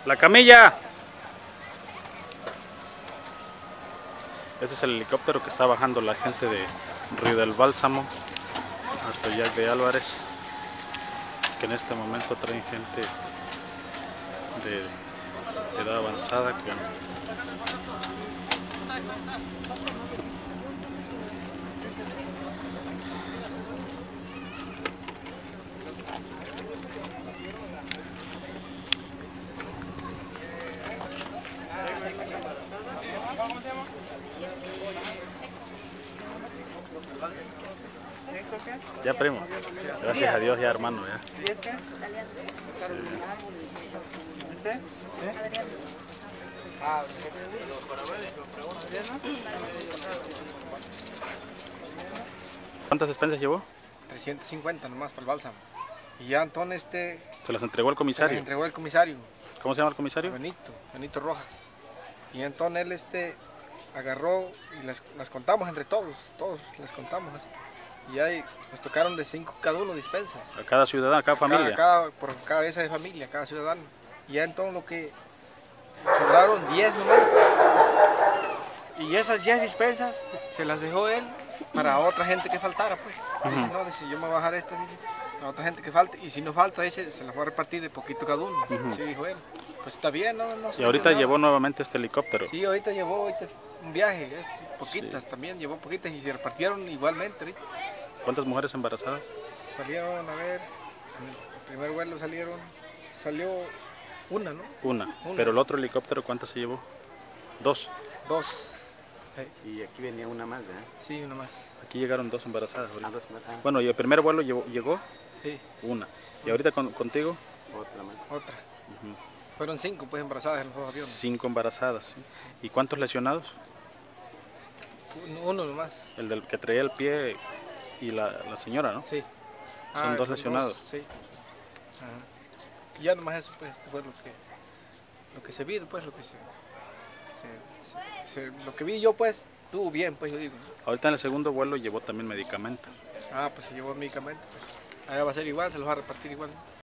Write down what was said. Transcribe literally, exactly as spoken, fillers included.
¡La camilla! Este es el helicóptero que está bajando la gente de Río del Bálsamo hasta Yac de Álvarez, que en este momento traen gente de edad avanzada que ya, primo, gracias a Dios, ya, hermano, ya. ¿Cuántas despensas llevó? trescientos cincuenta nomás para el bálsamo. Y ya entonces este... ¿Se las entregó el comisario? Se las entregó el comisario. ¿Cómo se llama el comisario? Benito, Benito Rojas. Y entonces él este agarró y las, las contamos entre todos, todos las contamos así. Y ahí nos tocaron de cinco cada uno dispensas. A cada ciudadano, a cada familia. Cada, cada, por cada cabeza de familia, cada ciudadano. Y ya entonces lo que sobraron diez nomás. Y esas diez dispensas se las dejó él para otra gente que faltara, pues. Uh-huh. Dice, no, dice, yo me voy a bajar estas, dice, para otra gente que falte. Y si no falta, dice, se las voy a repartir de poquito cada uno. Uh-huh. Así dijo él. Pues está bien, no, no se Y ahorita llevó nuevamente este helicóptero. Sí, ahorita llevó ahorita un viaje, este, poquitas sí. También, llevó poquitas y se repartieron igualmente ahorita. ¿Cuántas mujeres embarazadas? Salieron, a ver, en el primer vuelo salieron, salió una, ¿no? Una, una. Pero el otro helicóptero, ¿cuántas se llevó? Dos. Dos. Sí. Y aquí venía una más, ¿verdad? Sí, una más. Aquí llegaron dos embarazadas. Ah, dos embarazadas. Bueno, y el primer vuelo llegó, llegó sí. Una. ¿Y ahorita con, contigo? Otra más. Otra. Uh-huh. Fueron cinco pues embarazadas en los dos aviones. Cinco embarazadas. ¿Sí? ¿Y cuántos lesionados? Uno, uno nomás. El del que traía el pie y la, la señora, ¿no? Sí. Son ah, dos lesionados. Dos, sí. Ajá. Y ya nomás eso pues fue lo que lo que se vio pues lo que se, se, se, se lo que vi yo pues estuvo bien pues yo digo. Ahorita en el segundo vuelo llevó también medicamento. Ah, pues se llevó medicamento. Pues. Allá va a ser igual, se los va a repartir igual.